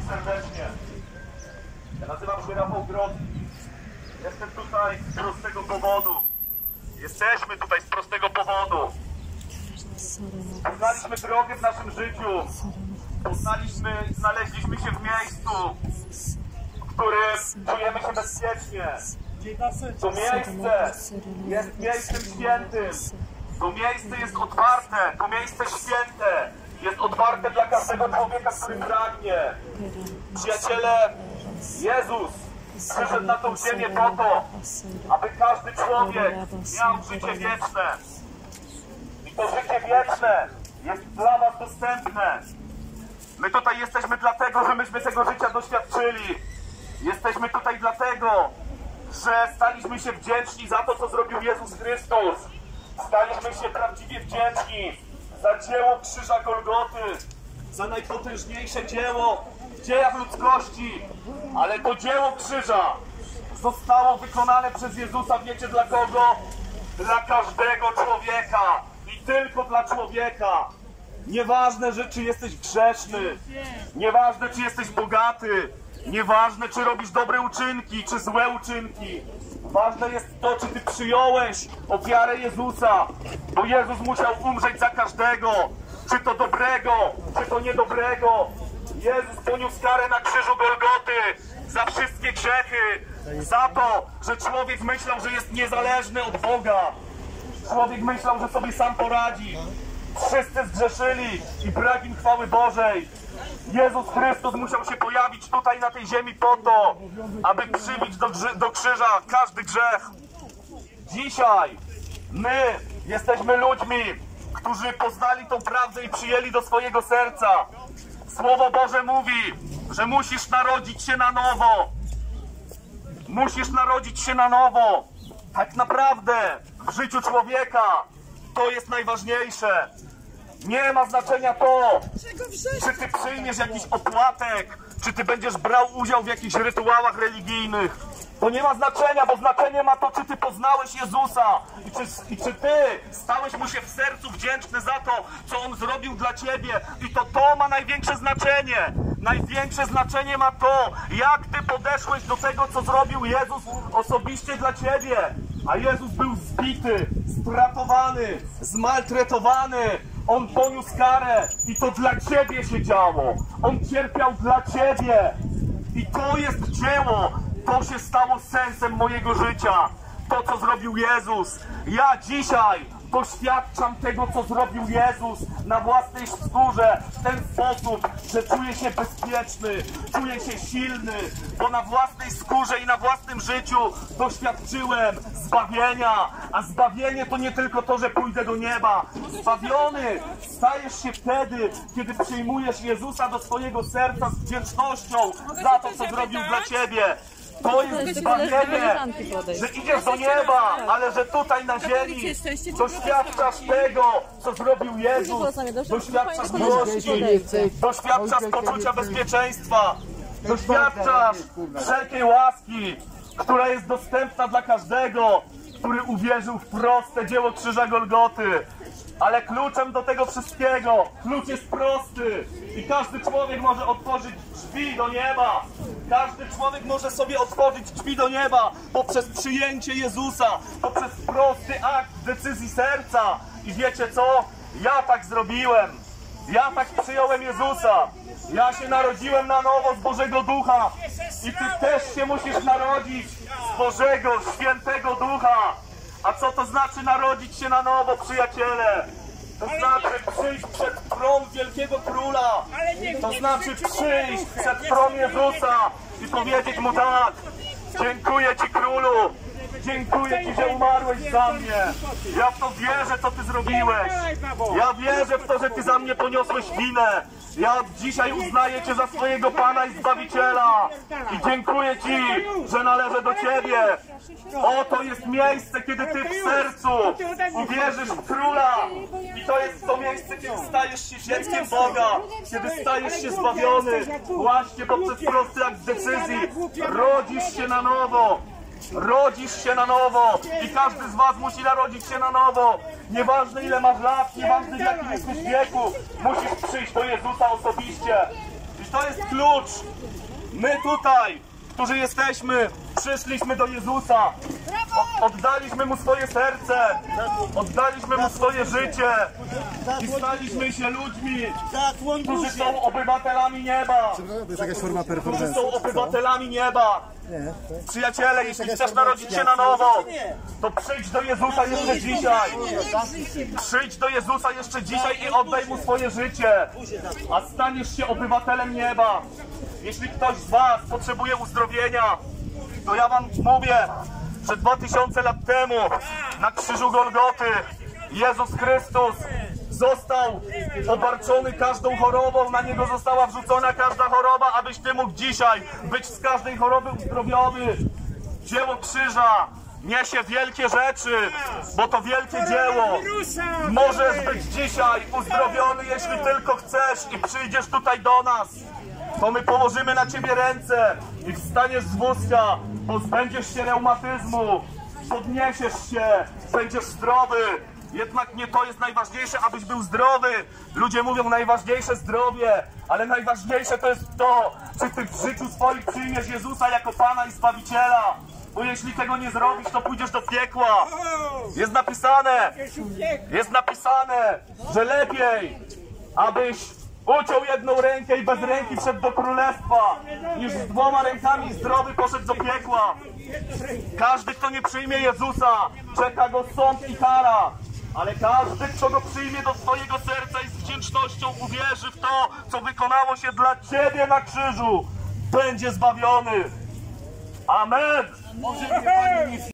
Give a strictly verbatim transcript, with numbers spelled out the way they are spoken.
serdecznie. Ja nazywam się Rafał Grodzki. Jestem tutaj z prostego powodu. Jesteśmy tutaj z prostego powodu. Poznaliśmy drogę w naszym życiu. Poznaliśmy, znaleźliśmy się w miejscu, w którym czujemy się bezpiecznie. To miejsce jest miejscem świętym. To miejsce jest otwarte. To miejsce święte jest otwarte dla każdego człowieka, który pragnie. Przyjaciele, Jezus przyszedł na tą ziemię po to, aby każdy człowiek miał życie wieczne. I to życie wieczne jest dla was dostępne. My tutaj jesteśmy dlatego, że myśmy tego życia doświadczyli. Jesteśmy tutaj dlatego, że staliśmy się wdzięczni za to, co zrobił Jezus Chrystus. Staliśmy się prawdziwie wdzięczni za dzieło krzyża Golgoty, za najpotężniejsze dzieło w dziejach ludzkości. Ale to dzieło krzyża zostało wykonane przez Jezusa, wiecie dla kogo? Dla każdego człowieka i tylko dla człowieka. Nieważne, że czy jesteś grzeszny, nieważne, czy jesteś bogaty, nieważne, czy robisz dobre uczynki, czy złe uczynki. Ważne jest to, czy ty przyjąłeś ofiarę Jezusa, bo Jezus musiał umrzeć za każdego, czy to dobrego, czy to niedobrego. Jezus poniósł karę na krzyżu Golgoty za wszystkie grzechy, za to, że człowiek myślał, że jest niezależny od Boga. Człowiek myślał, że sobie sam poradzi. Wszyscy zgrzeszyli i brak im chwały Bożej. Jezus Chrystus musiał się pojawić tutaj na tej ziemi po to, aby przybić do, do krzyża każdy grzech. Dzisiaj my jesteśmy ludźmi, którzy poznali tą prawdę i przyjęli do swojego serca. Słowo Boże mówi, że musisz narodzić się na nowo. Musisz narodzić się na nowo. Tak naprawdę w życiu człowieka to jest najważniejsze. Nie ma znaczenia to, czy ty przyjmiesz jakiś opłatek, czy ty będziesz brał udział w jakichś rytuałach religijnych. To nie ma znaczenia, bo znaczenie ma to, czy ty poznałeś Jezusa i czy, i czy ty stałeś mu się w sercu wdzięczny za to, co On zrobił dla ciebie. I to to ma największe znaczenie. Największe znaczenie ma to, jak ty podeszłeś do tego, co zrobił Jezus osobiście dla ciebie. A Jezus był zbity, stratowany, zmaltretowany. On poniósł karę i to dla ciebie się działo. On cierpiał dla ciebie. I to jest dzieło. To się stało sensem mojego życia. To, co zrobił Jezus. Ja dzisiaj doświadczam tego, co zrobił Jezus na własnej skórze w ten sposób, że czuję się bezpieczny, czuję się silny, bo na własnej skórze i na własnym życiu doświadczyłem zbawienia. A zbawienie to nie tylko to, że pójdę do nieba. Zbawiony stajesz się wtedy, kiedy przyjmujesz Jezusa do swojego serca z wdzięcznością za to, co zrobił dla ciebie. To jest zbawienie, że idziesz do nieba, ale że tutaj na ziemi doświadczasz tego, co zrobił Jezus. Doświadczasz miłości, doświadczasz poczucia bezpieczeństwa, doświadczasz wszelkiej łaski, która jest dostępna dla każdego, który uwierzył w proste dzieło krzyża Golgoty. Ale kluczem do tego wszystkiego, klucz jest prosty i każdy człowiek może otworzyć drzwi do nieba. Każdy człowiek może sobie otworzyć drzwi do nieba poprzez przyjęcie Jezusa, poprzez prosty akt decyzji serca. I wiecie co? Ja tak zrobiłem. Ja tak przyjąłem Jezusa. Ja się narodziłem na nowo z Bożego Ducha. I ty też się musisz narodzić z Bożego, Świętego Ducha. A co to znaczy narodzić się na nowo, przyjaciele? To znaczy przyjść przed tron Wielkiego Króla. To znaczy przyjść przed tron Jezusa i powiedzieć Mu tak: dziękuję Ci, Królu. Dziękuję Ci, że umarłeś za mnie. Ja w to wierzę, co Ty zrobiłeś. Ja wierzę w to, że Ty za mnie poniosłeś winę. Ja od dzisiaj uznaję Cię za swojego Pana i Zbawiciela. I dziękuję Ci, że należę do Ciebie. Oto jest miejsce, kiedy Ty w sercu uwierzysz w Króla. I to jest to miejsce, kiedy stajesz się dzieckiem Boga. Kiedy stajesz się zbawiony. Właśnie poprzez prosty akt decyzji. Rodzisz się na nowo. Rodzisz się na nowo i każdy z was musi narodzić się na nowo. Nieważne ile masz lat, nieważne w jakim jesteś wieku, musisz przyjść do Jezusa osobiście. I to jest klucz. My tutaj, którzy jesteśmy, przyszliśmy do Jezusa. O, oddaliśmy Mu swoje serce. Oddaliśmy Mu swoje życie. I staliśmy się ludźmi, którzy są obywatelami nieba. To jest jakaś forma Którzy performance. są obywatelami nieba. Przyjaciele, jeśli chcesz narodzić się na nowo, to przyjdź do Jezusa jeszcze dzisiaj. Przyjdź do Jezusa jeszcze dzisiaj i oddaj Mu swoje życie. A staniesz się obywatelem nieba. Jeśli ktoś z was potrzebuje uzdrowienia, to ja wam mówię, że dwa tysiące lat temu na krzyżu Golgoty Jezus Chrystus został obarczony każdą chorobą, na Niego została wrzucona każda choroba, abyś ty mógł dzisiaj być z każdej choroby uzdrowiony. Dzieło krzyża niesie wielkie rzeczy, bo to wielkie dzieło. Możesz być dzisiaj uzdrowiony, jeśli tylko chcesz i przyjdziesz tutaj do nas. To my położymy na ciebie ręce i wstaniesz z wózka, pozbędziesz się reumatyzmu, podniesiesz się, będziesz zdrowy. Jednak nie to jest najważniejsze, abyś był zdrowy. Ludzie mówią, najważniejsze zdrowie, ale najważniejsze to jest to, czy ty w życiu swoim przyjmiesz Jezusa jako Pana i Zbawiciela. Bo jeśli tego nie zrobisz, to pójdziesz do piekła. Jest napisane, jest napisane, że lepiej, abyś uciął jedną rękę i bez ręki wszedł do królestwa, niż z dwoma rękami zdrowy poszedł do piekła. Każdy, kto nie przyjmie Jezusa, czeka go sąd i kara. Ale każdy, kto go przyjmie do swojego serca i z wdzięcznością uwierzy w to, co wykonało się dla ciebie na krzyżu, będzie zbawiony. Amen.